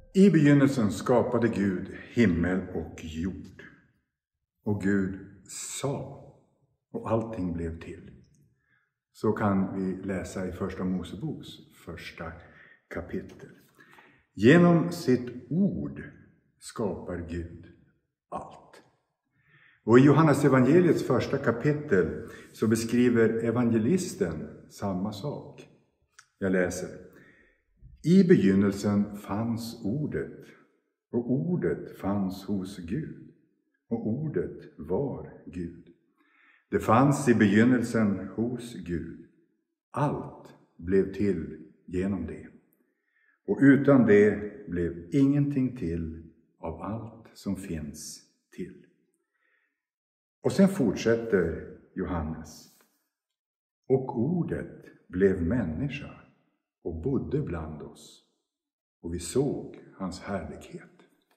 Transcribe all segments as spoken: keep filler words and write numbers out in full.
I begynnelsen skapade Gud himmel och jord. Och Gud sa, och allting blev till. Så kan vi läsa i första Moseboks första kapitel. Genom sitt ord skapar Gud allt. Och i Johannes evangeliets första kapitel så beskriver evangelisten samma sak. Jag läser. I begynnelsen fanns ordet, och ordet fanns hos Gud, och ordet var Gud. Det fanns i begynnelsen hos Gud. Allt blev till genom det. Och utan det blev ingenting till av allt som finns till. Och sen fortsätter Johannes. Och ordet blev människa och bodde bland oss. Och vi såg hans härlighet.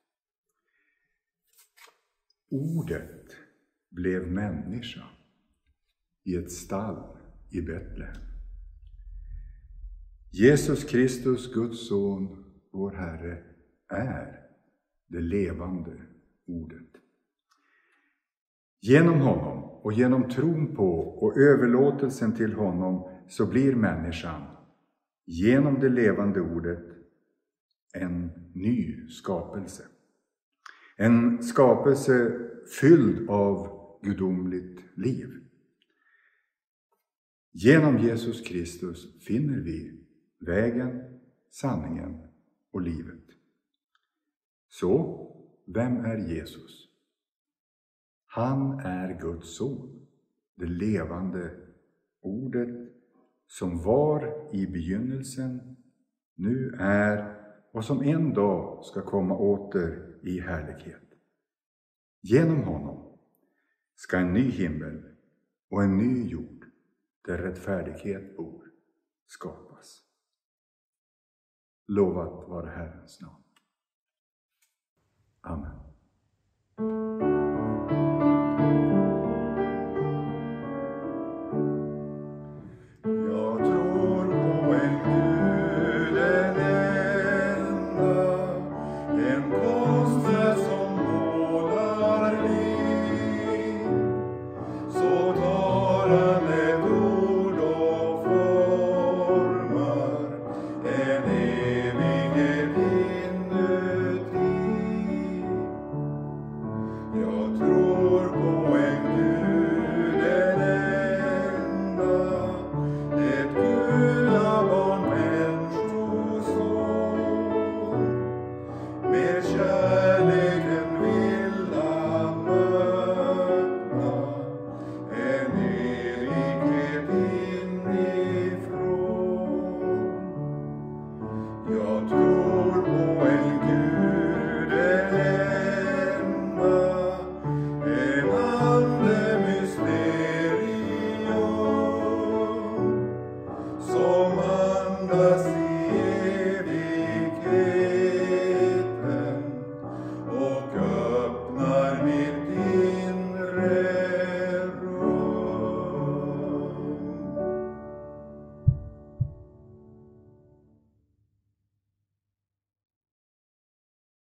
Ordet blev människa i ett stall i Betlehem. Jesus Kristus, Guds son, vår Herre, är det levande ordet. Genom honom och genom tron på och överlåtelsen till honom så blir människan, genom det levande ordet, en ny skapelse. En skapelse fylld av gudomligt liv. Genom Jesus Kristus finner vi vägen, sanningen och livet. Så, vem är Jesus? Han är Guds son, det levande ordet som var i begynnelsen, nu är och som en dag ska komma åter i härlighet. Genom honom ska en ny himmel och en ny jord där rättfärdighet bor skapas. Lovat vare Herrens namn. Amen. Som andas